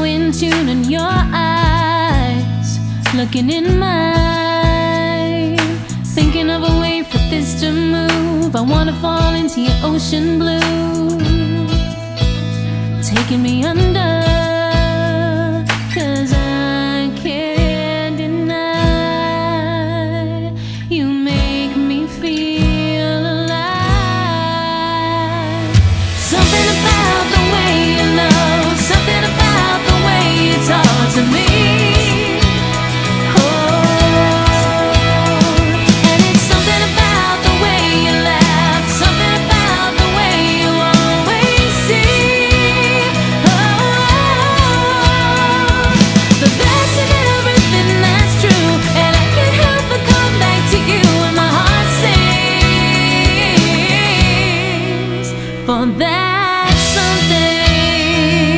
in tune in your eyes, looking in mine, thinking of a way for this to move. I wanna fall into your ocean blue, taking me under, 'cause I can't deny you make me feel alive. Something about the way you love, something about the way you talk to me. For that something,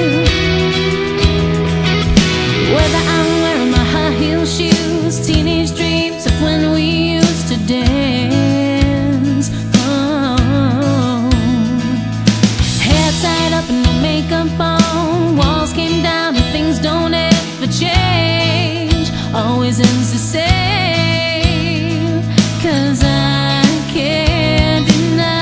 whether I'm wearing my high heel shoes, teenage dreams of when we used to dance. Oh, hair tied up and no makeup on, walls came down and things don't ever change, always ends the same. 'Cause I can't deny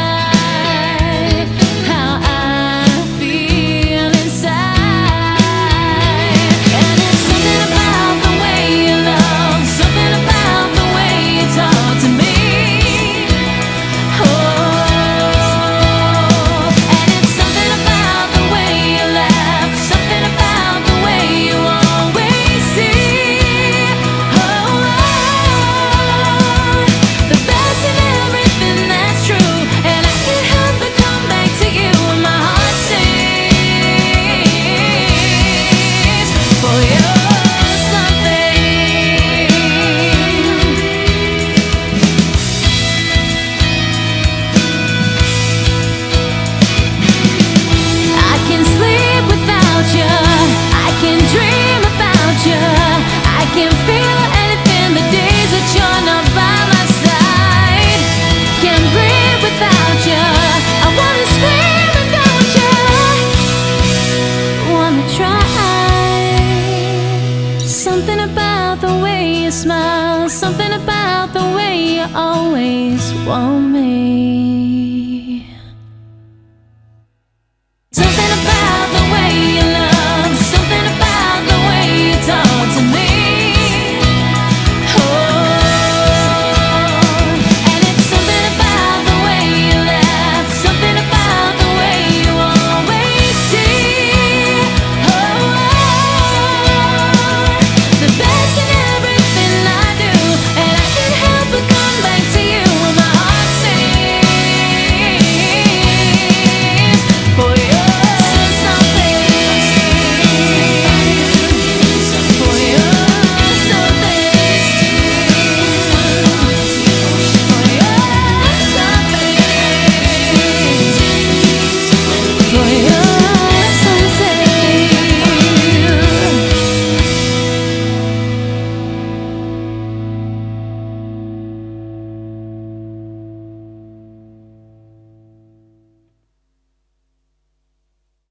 something about the way you smile, something about the way you always want me.